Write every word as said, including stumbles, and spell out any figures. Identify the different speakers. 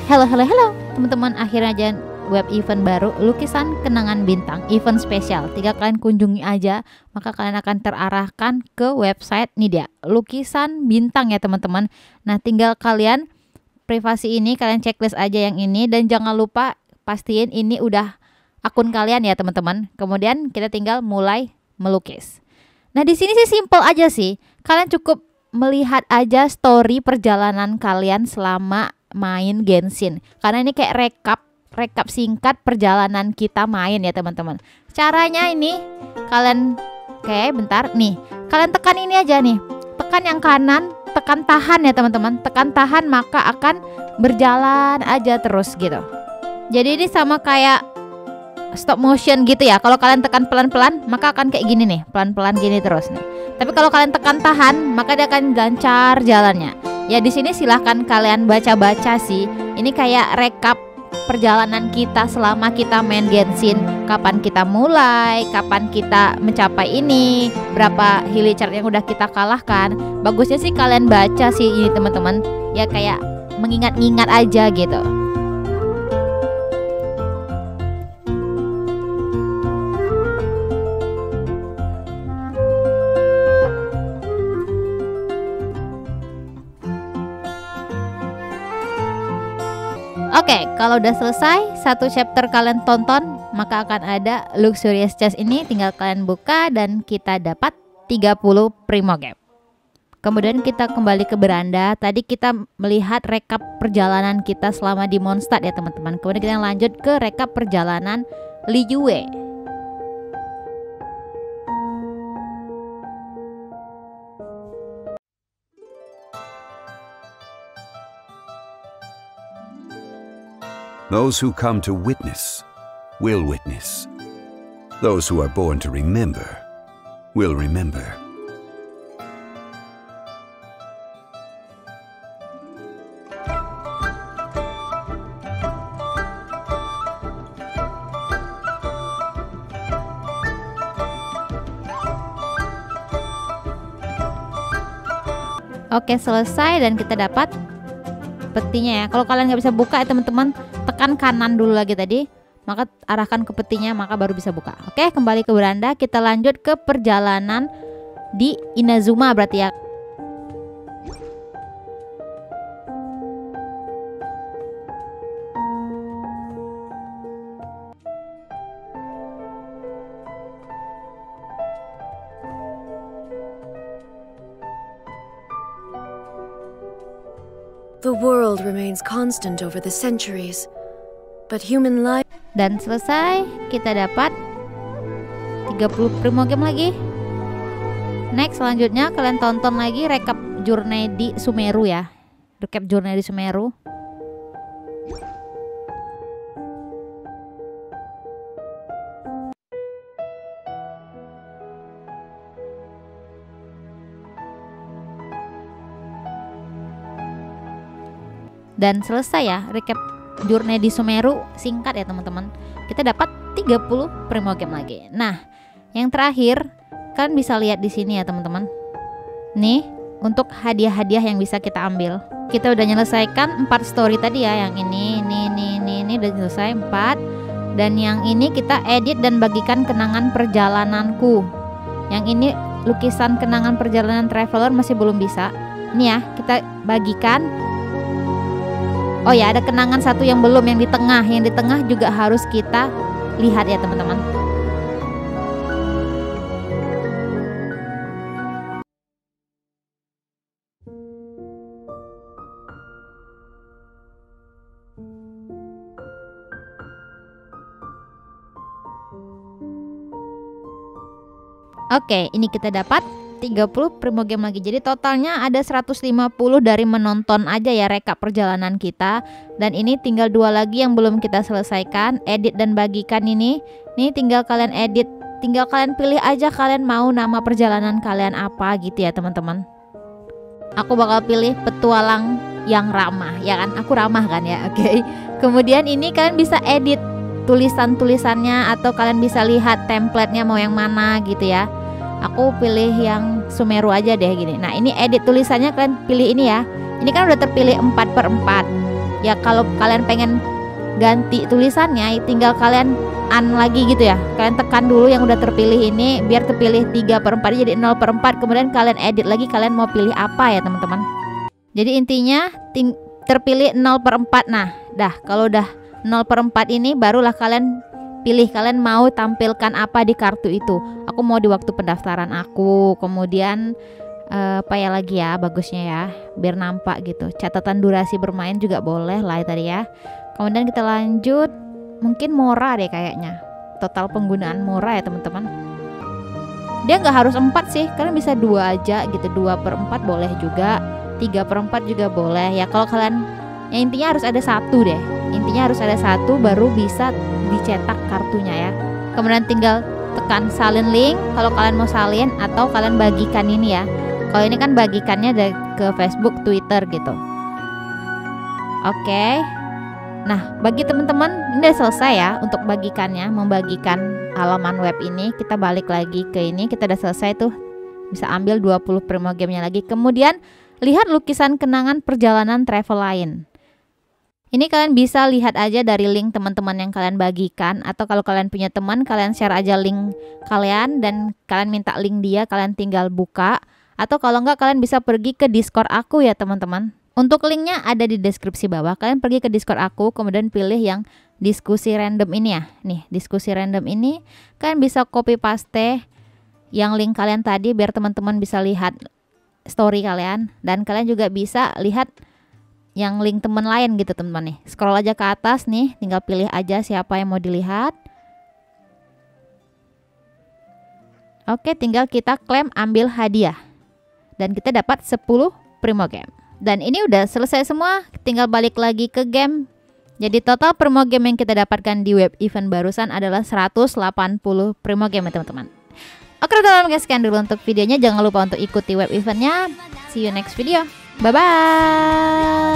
Speaker 1: Halo, halo, halo teman-teman, akhirnya aja web event baru lukisan kenangan bintang, event spesial. Tinggal kalian kunjungi aja, maka kalian akan terarahkan ke website nih dia, lukisan bintang ya teman-teman. Nah, tinggal kalian privasi ini, kalian checklist aja yang ini, dan jangan lupa pastiin ini udah akun kalian ya teman-teman. Kemudian kita tinggal mulai melukis. Nah, di sini sih simple aja sih. Kalian cukup melihat aja story perjalanan kalian selama main Genshin, karena ini kayak rekap rekap singkat perjalanan kita main ya teman-teman. Caranya ini kalian kayak bentar nih, kalian tekan ini aja nih, tekan yang kanan, tekan tahan ya teman-teman, tekan tahan maka akan berjalan aja terus gitu. Jadi ini sama kayak stop motion gitu ya. Kalau kalian tekan pelan-pelan maka akan kayak gini nih, pelan-pelan gini terus nih. Tapi kalau kalian tekan tahan maka dia akan lancar jalannya. Ya di sini silahkan kalian baca-baca sih. Ini kayak rekap perjalanan kita selama kita main Genshin. Kapan kita mulai, kapan kita mencapai ini, berapa hillichart yang udah kita kalahkan. Bagusnya sih kalian baca sih ini teman-teman. Ya kayak mengingat-ingat aja gitu. Oke, kalau udah selesai satu chapter kalian tonton, maka akan ada luxurious chest ini, tinggal kalian buka dan kita dapat tiga puluh Primogem. Kemudian kita kembali ke beranda. Tadi kita melihat rekap perjalanan kita selama di Mondstadt ya teman-teman. Kemudian kita lanjut ke rekap perjalanan Liyue.
Speaker 2: Those who come to witness will witness. Those who are born to remember will remember.
Speaker 1: Oke, selesai dan kita dapat petinya ya. Kalau kalian nggak bisa buka ya teman-teman, tekan kanan dulu lagi tadi, maka arahkan ke petinya, maka baru bisa buka. Oke, kembali ke beranda, kita lanjut ke perjalanan di Inazuma berarti ya.
Speaker 3: The world remains constant over the centuries, but human life.
Speaker 1: Dan selesai, kita dapat tiga puluh Primogem lagi. Next, selanjutnya kalian tonton lagi rekap journey di Sumeru ya. Rekap journey di Sumeru. Dan selesai ya recap journey di Sumeru, singkat ya teman-teman. Kita dapat tiga puluh Primogem lagi. Nah, yang terakhir kalian bisa lihat di sini ya teman-teman. Nih, untuk hadiah-hadiah yang bisa kita ambil. Kita udah menyelesaikan empat story tadi ya, yang ini, ini, ini, ini, ini udah selesai empat. Dan yang ini kita edit dan bagikan kenangan perjalananku. Yang ini lukisan kenangan perjalanan traveler masih belum bisa. Ini ya, kita bagikan. Oh ya, ada kenangan satu yang belum, yang di tengah. Yang di tengah juga harus kita lihat ya teman-teman. Oke, ini kita dapat tiga puluh Primogem lagi. Jadi totalnya ada seratus lima puluh dari menonton aja ya rekap perjalanan kita. Dan ini tinggal dua lagi yang belum kita selesaikan, edit dan bagikan ini. Ini tinggal kalian edit, tinggal kalian pilih aja kalian mau nama perjalanan kalian apa gitu ya teman-teman. Aku bakal pilih petualang yang ramah ya kan, aku ramah kan ya. Oke. Kemudian ini kalian bisa edit tulisan-tulisannya atau kalian bisa lihat template-nya mau yang mana gitu ya. Aku pilih yang Sumeru aja deh gini. Nah, ini edit tulisannya kalian pilih ini ya. Ini kan udah terpilih empat per empat. Ya kalau kalian pengen ganti tulisannya, tinggal kalian un lagi gitu ya. Kalian tekan dulu yang udah terpilih ini biar terpilih tiga per empat jadi nol per empat. Kemudian kalian edit lagi, kalian mau pilih apa ya teman-teman. Jadi intinya ting terpilih nol per empat. Nah dah, kalau udah nol per empat ini barulah kalian pilih kalian mau tampilkan apa di kartu itu. Aku mau di waktu pendaftaran aku, kemudian uh, apa ya lagi ya bagusnya ya, biar nampak gitu. Catatan durasi bermain juga boleh lah tadi ya. Kemudian kita lanjut, mungkin Mora deh kayaknya. Total penggunaan Mora ya teman-teman. Dia nggak harus empat sih, kalian bisa dua aja gitu. Dua per empat boleh juga, tiga per empat juga boleh ya. Kalau kalian, ya intinya harus ada satu deh. Intinya harus ada satu baru bisa dicetak kartunya ya. Kemudian tinggal tekan salin link kalau kalian mau salin, atau kalian bagikan ini ya. Kalau ini kan bagikannya dari ke Facebook, Twitter gitu. Oke. Nah, bagi teman-teman ini udah selesai ya untuk bagikannya, membagikan halaman web ini. Kita balik lagi ke ini, kita udah selesai tuh. Bisa ambil dua puluh Primogemnya lagi. Kemudian lihat lukisan kenangan perjalanan travel lain. Ini kalian bisa lihat aja dari link teman-teman yang kalian bagikan, atau kalau kalian punya teman, kalian share aja link kalian dan kalian minta link dia, kalian tinggal buka. Atau kalau enggak kalian bisa pergi ke Discord aku ya teman-teman. Untuk linknya ada di deskripsi bawah. Kalian pergi ke Discord aku, kemudian pilih yang diskusi random ini ya. Nih, diskusi random ini kalian bisa copy paste yang link kalian tadi biar teman-teman bisa lihat story kalian, dan kalian juga bisa lihat yang link teman lain gitu teman-teman nih. Scroll aja ke atas nih, tinggal pilih aja siapa yang mau dilihat. Oke, tinggal kita klaim ambil hadiah. Dan kita dapat sepuluh Primogem. Dan ini udah selesai semua, tinggal balik lagi ke game. Jadi total Primogem yang kita dapatkan di web event barusan adalah seratus delapan puluh Primogem ya teman-teman. Oke teman-teman, sekian dulu untuk videonya. Jangan lupa untuk ikuti web eventnya. See you next video. Bye-bye.